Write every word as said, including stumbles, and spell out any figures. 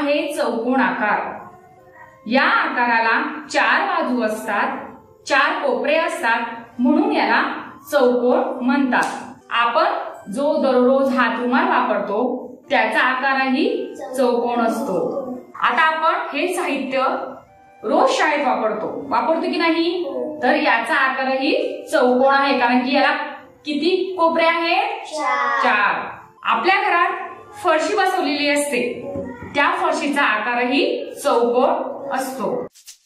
आहे चौकोन आकार। या आकाराला चार बाजू असतात, चार कोपरे असतात, म्हणून याला चौकोन म्हणतात। आपण जो दररोज हात रुमाल वापरतो त्याचा आकारही चौकोन असतो। आता आपण हे साहित्य रोज शाळेत वापरतो वापरतो की नाही, तर याचा आकारही चौकोन आहे, कारण की याला किती कोपरे आहेत? चार। आपल्या घरात फरशी बसवलेली असते, त्या फरशीचा आकारही चौकोन असतो।